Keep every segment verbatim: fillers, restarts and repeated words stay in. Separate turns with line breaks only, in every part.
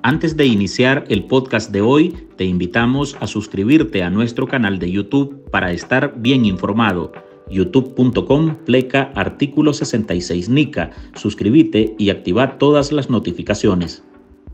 Antes de iniciar el podcast de hoy, te invitamos a suscribirte a nuestro canal de YouTube para estar bien informado. youtube punto com pleca artículo sesenta y seis Nica. Suscríbete y activa todas las notificaciones.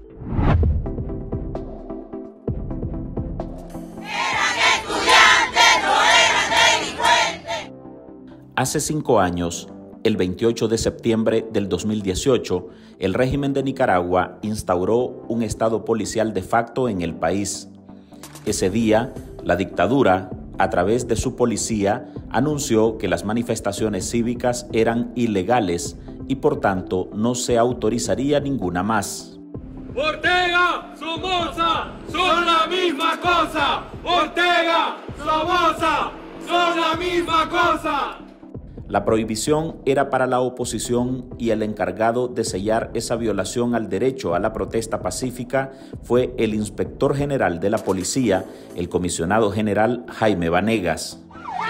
Hace cinco años, el veintiocho de septiembre del dos mil dieciocho, el régimen de Nicaragua instauró un estado policial de facto en el país. Ese día, la dictadura, a través de su policía, anunció que las manifestaciones cívicas eran ilegales y por tanto no se autorizaría ninguna más.
Ortega, Somoza, son la misma cosa. Ortega, Somoza, son la misma cosa.
La prohibición era para la oposición y el encargado de sellar esa violación al derecho a la protesta pacífica fue el inspector general de la policía, el comisionado general Jaime Vanegas.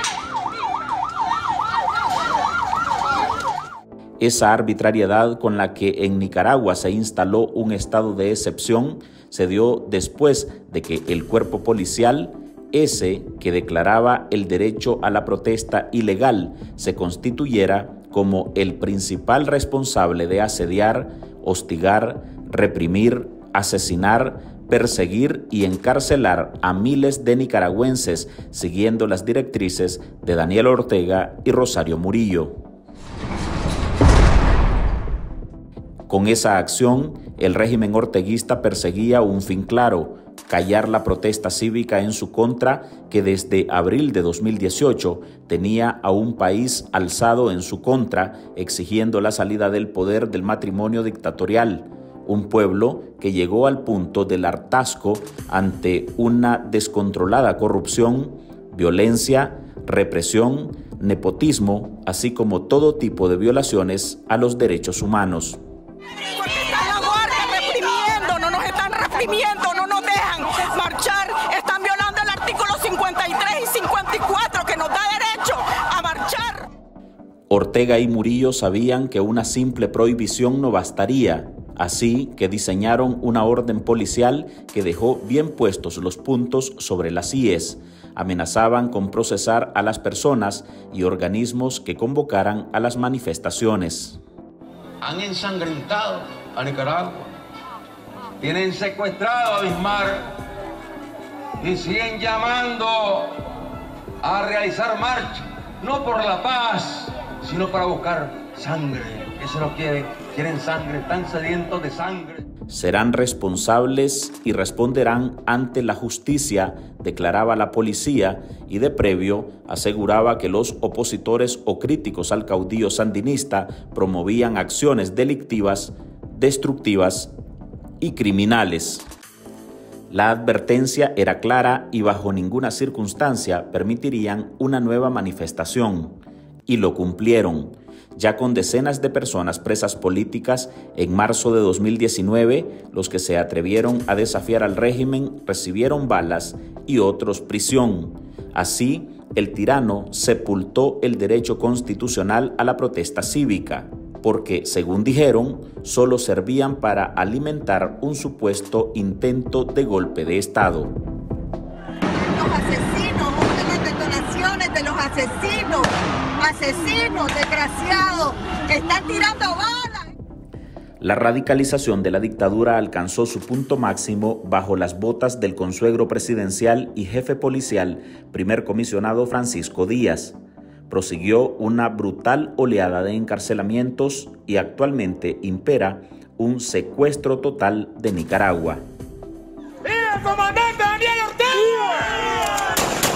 Esa arbitrariedad con la que en Nicaragua se instaló un estado de excepción se dio después de que el cuerpo policial, ese que declaraba el derecho a la protesta ilegal, se constituyera como el principal responsable de asediar, hostigar, reprimir, asesinar, perseguir y encarcelar a miles de nicaragüenses siguiendo las directrices de Daniel Ortega y Rosario Murillo. Con esa acción, el régimen orteguista perseguía un fin claro: callar la protesta cívica en su contra, que desde abril de dos mil dieciocho tenía a un país alzado en su contra, exigiendo la salida del poder del matrimonio dictatorial. Un pueblo que llegó al punto del hartazgo ante una descontrolada corrupción, violencia, represión, nepotismo, así como todo tipo de violaciones a los derechos humanos.
No nos dejan marchar, están violando el artículo cincuenta y tres y cincuenta y cuatro que nos da derecho a marchar.
Ortega y Murillo sabían que una simple prohibición no bastaría, así que diseñaron una orden policial que dejó bien puestos los puntos sobre las íes. Amenazaban con procesar a las personas y organismos que convocaran a las manifestaciones.
Han ensangrentado a Nicaragua. Tienen secuestrado a Bismarck y siguen llamando a realizar marcha, no por la paz, sino para buscar sangre. Eso no quieren, quieren sangre, están sedientos de sangre.
Serán responsables y responderán ante la justicia, declaraba la policía, y de previo aseguraba que los opositores o críticos al caudillo sandinista promovían acciones delictivas, destructivas y criminales. La advertencia era clara y bajo ninguna circunstancia permitirían una nueva manifestación. Y lo cumplieron. Ya con decenas de personas presas políticas, en marzo de dos mil diecinueve, los que se atrevieron a desafiar al régimen recibieron balas y otros prisión. Así, el tirano sepultó el derecho constitucional a la protesta cívica, porque, según dijeron, solo servían para alimentar un supuesto intento de golpe de Estado.
Los asesinos, las detonaciones de los asesinos, asesinos, desgraciados, que están tirando balas.
La radicalización de la dictadura alcanzó su punto máximo bajo las botas del consuegro presidencial y jefe policial, primer comisionado Francisco Díaz. Prosiguió una brutal oleada de encarcelamientos y actualmente impera un secuestro total de Nicaragua.
¡Viva el comandante Daniel Ortega!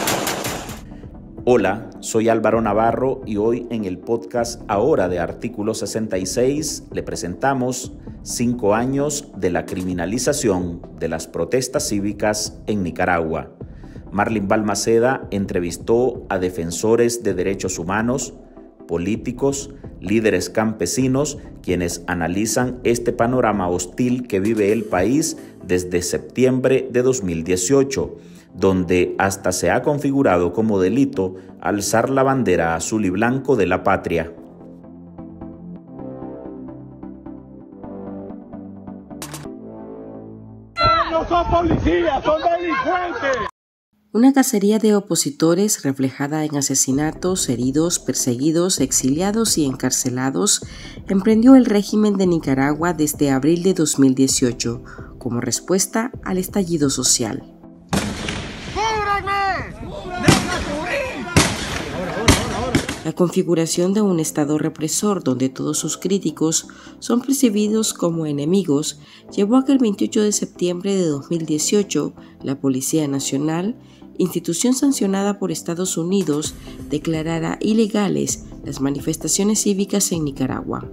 Hola, soy Álvaro Navarro y hoy en el podcast Ahora de Artículo sesenta y seis le presentamos cinco años de la criminalización de las protestas cívicas en Nicaragua. Marlin Balmaceda entrevistó a defensores de derechos humanos, políticos, líderes campesinos, quienes analizan este panorama hostil que vive el país desde septiembre de dos mil dieciocho, donde hasta se ha configurado como delito alzar la bandera azul y blanco de la patria.
no son policías, son delincuentes.
Una cacería de opositores reflejada en asesinatos, heridos, perseguidos, exiliados y encarcelados emprendió el régimen de Nicaragua desde abril de dos mil dieciocho como respuesta al estallido social. La configuración de un Estado represor donde todos sus críticos son percibidos como enemigos llevó a que el veintiocho de septiembre de dos mil dieciocho la Policía Nacional, institución sancionada por Estados Unidos, declarara ilegales las manifestaciones cívicas en Nicaragua.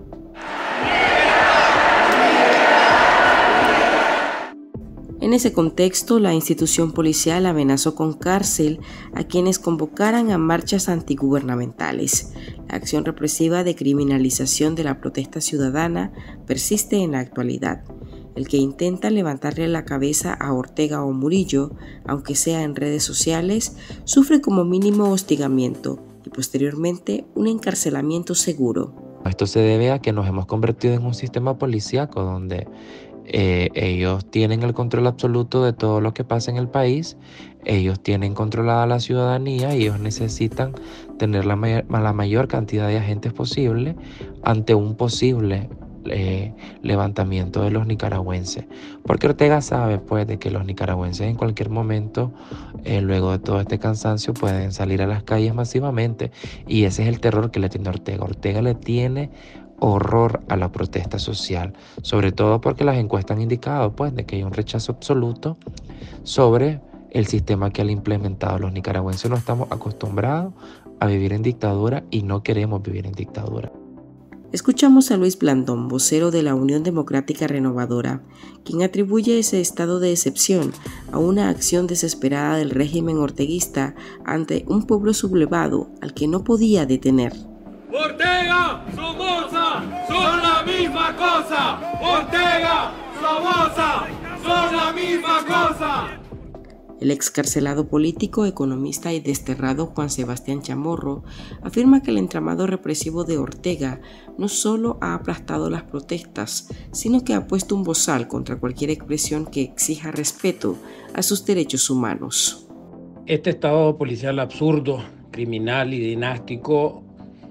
En ese contexto, la institución policial amenazó con cárcel a quienes convocaran a marchas antigubernamentales. La acción represiva de criminalización de la protesta ciudadana persiste en la actualidad. El que intenta levantarle la cabeza a Ortega o Murillo, aunque sea en redes sociales, sufre como mínimo hostigamiento y posteriormente un encarcelamiento seguro.
Esto se debe a que nos hemos convertido en un sistema policíaco donde eh, ellos tienen el control absoluto de todo lo que pasa en el país, ellos tienen controlada la ciudadanía y ellos necesitan tener la, mayor, la mayor cantidad de agentes posible ante un posible Eh, levantamiento de los nicaragüenses, porque Ortega sabe pues de que los nicaragüenses en cualquier momento eh, luego de todo este cansancio pueden salir a las calles masivamente, y ese es el terror que le tiene Ortega. Ortega le tiene horror a la protesta social, sobre todo porque las encuestas han indicado pues de que hay un rechazo absoluto sobre el sistema que han implementado. Los nicaragüenses no estamos acostumbrados a vivir en dictadura y no queremos vivir en dictadura.
Escuchamos a Luis Blandón, vocero de la Unión Democrática Renovadora, quien atribuye ese estado de excepción a una acción desesperada del régimen orteguista ante un pueblo sublevado al que no podía detener.
Ortega, Somoza, son la misma cosa. Ortega, Somoza, son la misma cosa.
El excarcelado político, economista y desterrado Juan Sebastián Chamorro afirma que el entramado represivo de Ortega no solo ha aplastado las protestas, sino que ha puesto un bozal contra cualquier expresión que exija respeto a sus derechos humanos.
Este estado policial absurdo, criminal y dinástico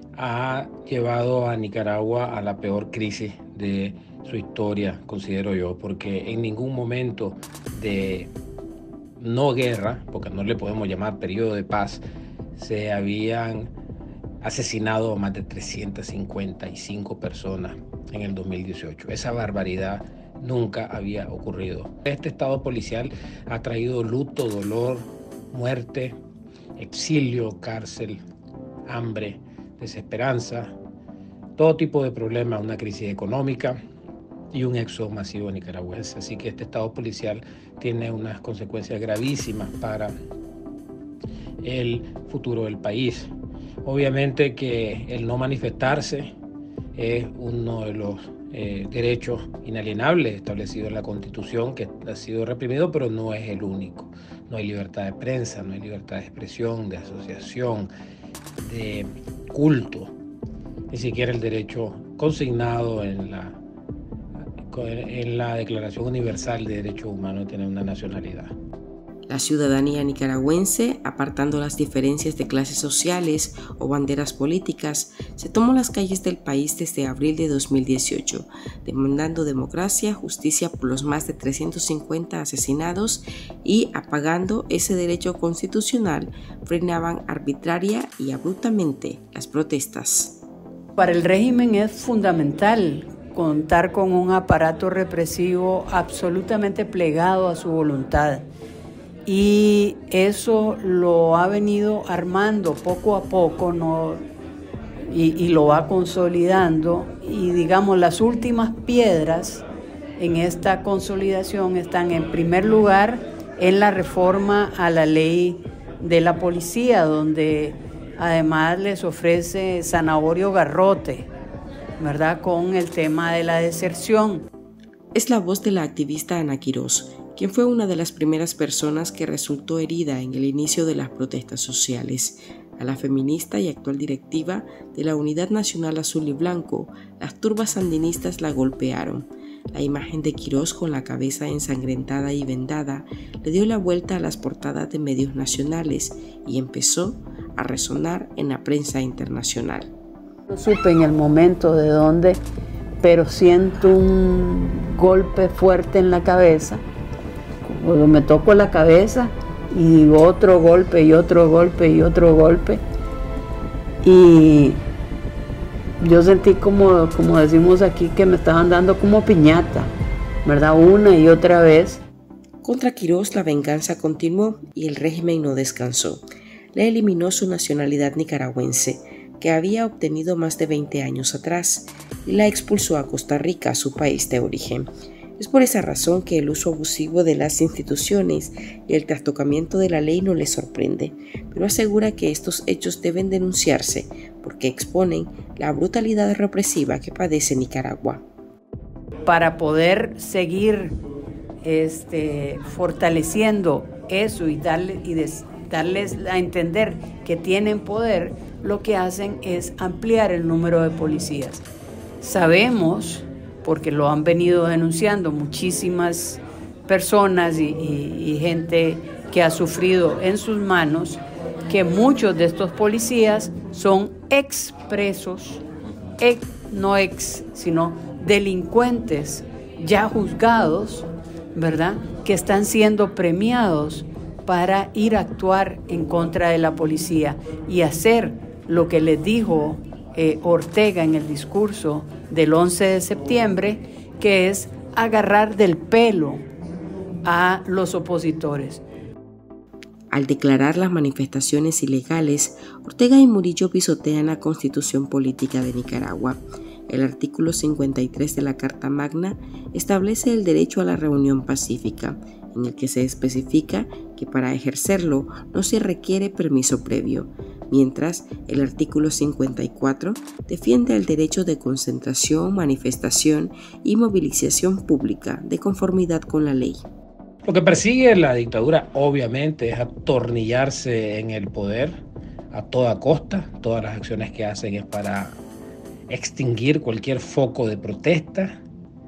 ha llevado a Nicaragua a la peor crisis de su historia, considero yo, porque en ningún momento de no guerra, porque no le podemos llamar periodo de paz, se habían asesinado a más de trescientas cincuenta y cinco personas en el dos mil dieciocho. Esa barbaridad nunca había ocurrido. Este estado policial ha traído luto, dolor, muerte, exilio, cárcel, hambre, desesperanza, todo tipo de problemas, una crisis económica y un éxodo masivo nicaragüense. Así que este estado policial tiene unas consecuencias gravísimas para el futuro del país. Obviamente que el no manifestarse es uno de los eh, derechos inalienables establecidos en la Constitución, que ha sido reprimido, pero no es el único. No hay libertad de prensa, no hay libertad de expresión, de asociación, de culto, ni siquiera el derecho consignado en la en la Declaración Universal de Derechos Humanos de tener una nacionalidad.
La ciudadanía nicaragüense, apartando las diferencias de clases sociales o banderas políticas, se tomó las calles del país desde abril de dos mil dieciocho, demandando democracia, justicia por los más de trescientos cincuenta asesinados y, apagando ese derecho constitucional, frenaban arbitraria y abruptamente las protestas.
Para el régimen es fundamental contar con un aparato represivo absolutamente plegado a su voluntad. Y eso lo ha venido armando poco a poco, ¿no? y, y lo va consolidando. Y digamos, las últimas piedras en esta consolidación están en primer lugar en la reforma a la ley de la policía, donde además les ofrece zanahorio garrote, ¿verdad?, con el tema de la deserción.
Es la voz de la activista Ana Quirós, quien fue una de las primeras personas que resultó herida en el inicio de las protestas sociales. A la feminista y actual directiva de la Unidad Nacional Azul y Blanco, las turbas sandinistas la golpearon. La imagen de Quirós con la cabeza ensangrentada y vendada le dio la vuelta a las portadas de medios nacionales y empezó a resonar en la prensa internacional.
No supe en el momento de dónde, pero siento un golpe fuerte en la cabeza. Cuando me toco la cabeza y otro golpe y otro golpe y otro golpe. Y yo sentí como, como decimos aquí, que me estaban dando como piñata, ¿verdad? Una y otra vez.
Contra Quirós la venganza continuó y el régimen no descansó. Le eliminó su nacionalidad nicaragüense, que había obtenido más de veinte años atrás, y la expulsó a Costa Rica, su país de origen. Es por esa razón que el uso abusivo de las instituciones y el trastocamiento de la ley no le sorprende, pero asegura que estos hechos deben denunciarse porque exponen la brutalidad represiva que padece Nicaragua.
Para poder seguir este, fortaleciendo eso y, darle, y des, darles a entender que tienen poder, lo que hacen es ampliar el número de policías. Sabemos, porque lo han venido denunciando muchísimas personas y, y, y gente que ha sufrido en sus manos, que muchos de estos policías son expresos, ex, no ex, sino delincuentes ya juzgados, ¿verdad?, que están siendo premiados para ir a actuar en contra de la policía y hacer lo que les dijo eh, Ortega en el discurso del once de septiembre, que es agarrar del pelo a los opositores.
Al declarar las manifestaciones ilegales, Ortega y Murillo pisotean la Constitución Política de Nicaragua. El artículo cincuenta y tres de la Carta Magna establece el derecho a la reunión pacífica, en el que se especifica que para ejercerlo no se requiere permiso previo, mientras el artículo cincuenta y cuatro defiende el derecho de concentración, manifestación y movilización pública de conformidad con la ley.
Lo que persigue la dictadura, obviamente, es atornillarse en el poder a toda costa. Todas las acciones que hacen es para extinguir cualquier foco de protesta,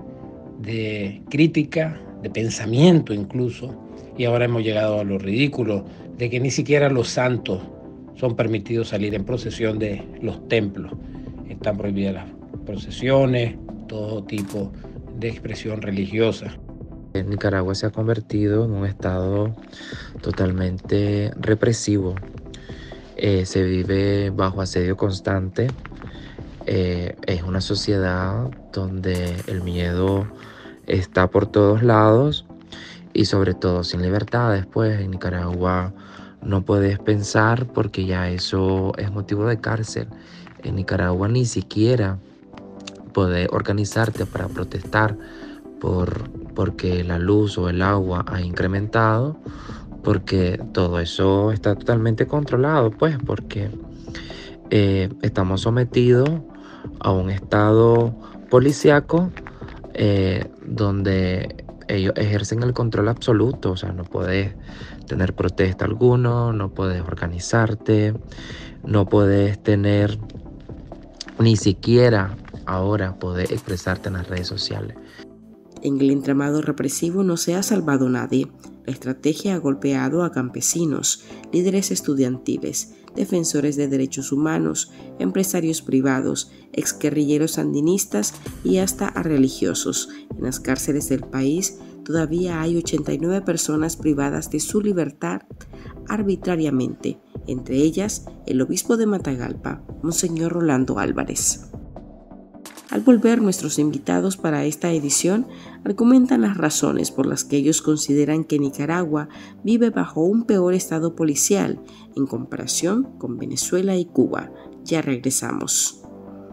de crítica, de pensamiento incluso. Y ahora hemos llegado a lo ridículo de que ni siquiera los santos son permitidos salir en procesión de los templos. Están prohibidas las procesiones, todo tipo de expresión religiosa.
Nicaragua se ha convertido en un estado totalmente represivo. Eh, se vive bajo asedio constante. Eh, es una sociedad donde el miedo está por todos lados y sobre todo sin libertades. Pues en Nicaragua no puedes pensar porque ya eso es motivo de cárcel. En Nicaragua ni siquiera puedes organizarte para protestar por, porque la luz o el agua ha incrementado, porque todo eso está totalmente controlado, pues porque eh, estamos sometidos a un estado policíaco eh, donde ellos ejercen el control absoluto. O sea, no puedes tener protesta alguno, no puedes organizarte, no puedes tener ni siquiera ahora poder expresarte en las redes sociales.
En el entramado represivo no se ha salvado nadie. La estrategia ha golpeado a campesinos, líderes estudiantiles, defensores de derechos humanos, empresarios privados, exguerrilleros sandinistas y hasta a religiosos. En las cárceles del país todavía hay ochenta y nueve personas privadas de su libertad arbitrariamente, entre ellas el obispo de Matagalpa, Monseñor Rolando Álvarez. Al volver, nuestros invitados para esta edición argumentan las razones por las que ellos consideran que Nicaragua vive bajo un peor estado policial en comparación con Venezuela y Cuba. Ya regresamos.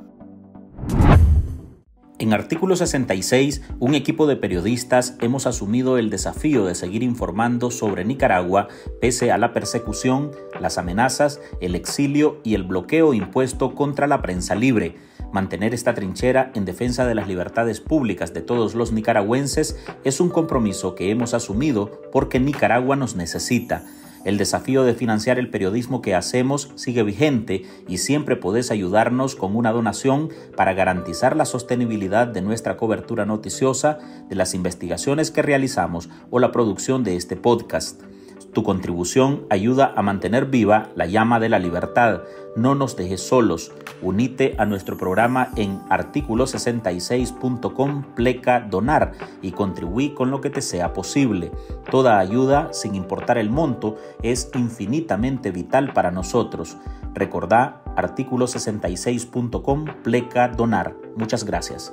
En Artículo sesenta y seis, un equipo de periodistas hemos asumido el desafío de seguir informando sobre Nicaragua pese a la persecución, las amenazas, el exilio y el bloqueo impuesto contra la prensa libre. Mantener esta trinchera en defensa de las libertades públicas de todos los nicaragüenses es un compromiso que hemos asumido porque Nicaragua nos necesita. El desafío de financiar el periodismo que hacemos sigue vigente y siempre podés ayudarnos con una donación para garantizar la sostenibilidad de nuestra cobertura noticiosa, de las investigaciones que realizamos o la producción de este podcast. Tu contribución ayuda a mantener viva la llama de la libertad. No nos dejes solos. Unite a nuestro programa en artículo sesenta y seis punto com pleca donar y contribuí con lo que te sea posible. Toda ayuda, sin importar el monto, es infinitamente vital para nosotros. Recordá artículo sesenta y seis punto com pleca donar. Muchas gracias.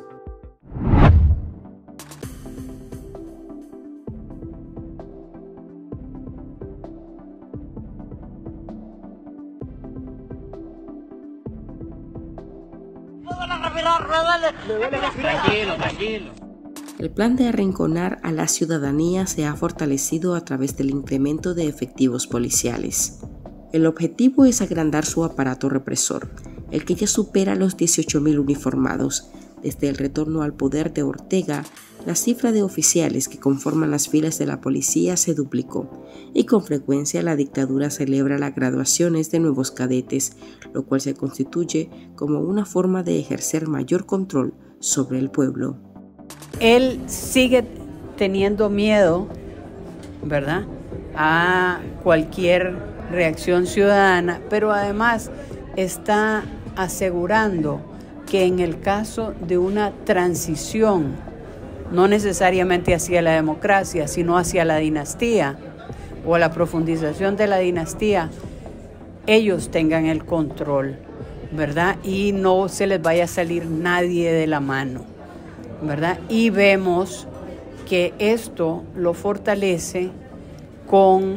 Tranquilo, tranquilo.
El plan de arrinconar a la ciudadanía se ha fortalecido a través del incremento de efectivos policiales. El objetivo es agrandar su aparato represor, el que ya supera los dieciocho mil uniformados. Desde el retorno al poder de Ortega, la cifra de oficiales que conforman las filas de la policía se duplicó y con frecuencia la dictadura celebra las graduaciones de nuevos cadetes, lo cual se constituye como una forma de ejercer mayor control sobre el pueblo.
Él sigue teniendo miedo, ¿verdad?, a cualquier reacción ciudadana, pero además está asegurando que en el caso de una transición, no necesariamente hacia la democracia, sino hacia la dinastía o a la profundización de la dinastía, ellos tengan el control, ¿verdad? Y no se les vaya a salir nadie de la mano, ¿verdad? Y vemos que esto lo fortalece con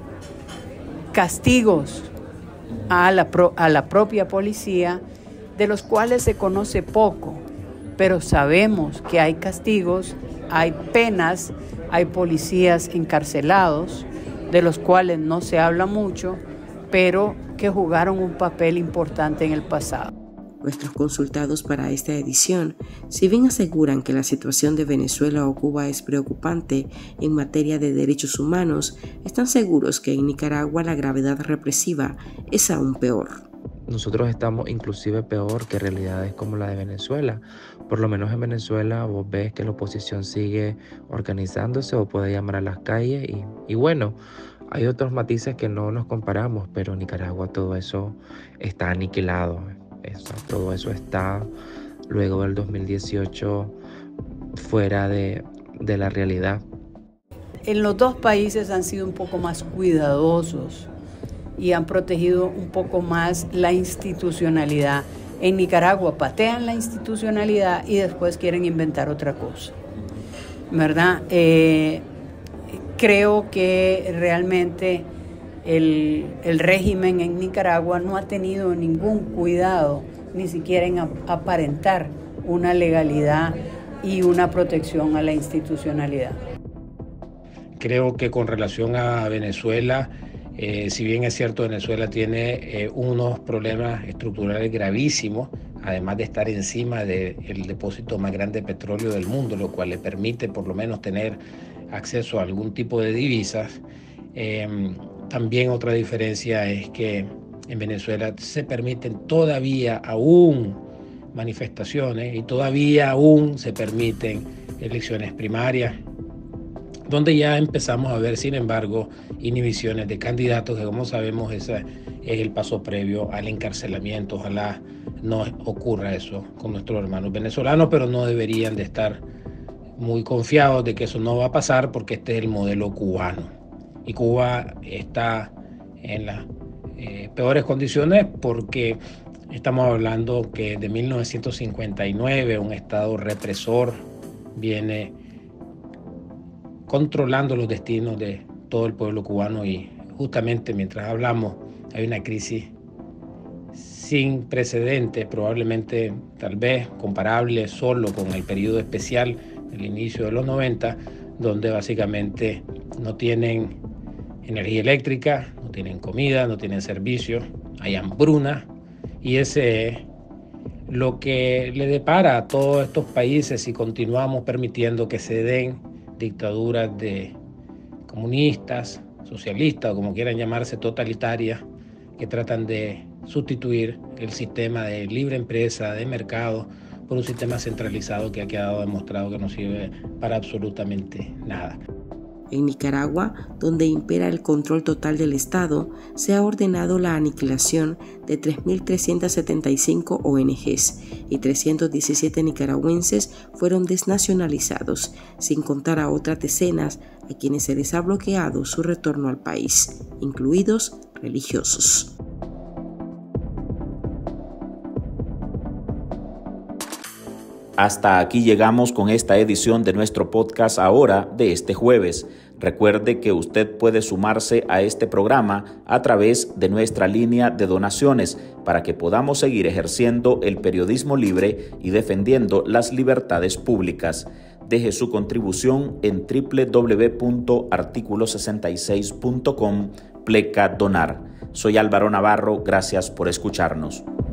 castigos a la, pro, a la propia policía, de los cuales se conoce poco, pero sabemos que hay castigos, hay penas, hay policías encarcelados, de los cuales no se habla mucho, pero que jugaron un papel importante en el pasado.
Nuestros consultados para esta edición, si bien aseguran que la situación de Venezuela o Cuba es preocupante en materia de derechos humanos, están seguros que en Nicaragua la gravedad represiva es aún peor.
Nosotros estamos inclusive peor que realidades como la de Venezuela. Por lo menos en Venezuela vos ves que la oposición sigue organizándose o puede llamar a las calles y, y bueno, hay otros matices que no nos comparamos, pero en Nicaragua todo eso está aniquilado. Eso, todo eso está luego del dos mil dieciocho fuera de, de la realidad.
En los dos países han sido un poco más cuidadosos y han protegido un poco más la institucionalidad. En Nicaragua patean la institucionalidad y después quieren inventar otra cosa, ¿verdad? Eh, creo que realmente el, el régimen en Nicaragua no ha tenido ningún cuidado, ni siquiera en aparentar una legalidad y una protección a la institucionalidad.
Creo que con relación a Venezuela, Eh, si bien es cierto, Venezuela tiene eh, unos problemas estructurales gravísimos, además de estar encima del depósito más grande de petróleo del mundo, lo cual le permite por lo menos tener acceso a algún tipo de divisas. Eh, también otra diferencia es que en Venezuela se permiten todavía aún manifestaciones y todavía aún se permiten elecciones primarias, donde ya empezamos a ver, sin embargo, inhibiciones de candidatos, que como sabemos ese es el paso previo al encarcelamiento. Ojalá no ocurra eso con nuestros hermanos venezolanos, pero no deberían de estar muy confiados de que eso no va a pasar, porque este es el modelo cubano. Y Cuba está en las eh, peores condiciones porque estamos hablando que de mil novecientos cincuenta y nueve un estado represor viene controlando los destinos de todo el pueblo cubano, y justamente mientras hablamos hay una crisis sin precedentes, probablemente tal vez comparable solo con el periodo especial del inicio de los noventa, donde básicamente no tienen energía eléctrica, no tienen comida, no tienen servicios, hay hambruna, y ese es lo que le depara a todos estos países si continuamos permitiendo que se den dictaduras de comunistas, socialista o como quieran llamarse, totalitaria, que tratan de sustituir el sistema de libre empresa, de mercado, por un sistema centralizado que ha quedado demostrado que no sirve para absolutamente nada.
En Nicaragua, donde impera el control total del Estado, se ha ordenado la aniquilación de tres mil trescientas setenta y cinco O N Ges y trescientos diecisiete nicaragüenses fueron desnacionalizados, sin contar a otras decenas a quienes se les ha bloqueado su retorno al país, incluidos religiosos.
Hasta aquí llegamos con esta edición de nuestro podcast Ahora de este jueves. Recuerde que usted puede sumarse a este programa a través de nuestra línea de donaciones para que podamos seguir ejerciendo el periodismo libre y defendiendo las libertades públicas. Deje su contribución en doble u doble u doble u punto artículo sesenta y seis punto com pleca donar. Soy Álvaro Navarro, gracias por escucharnos.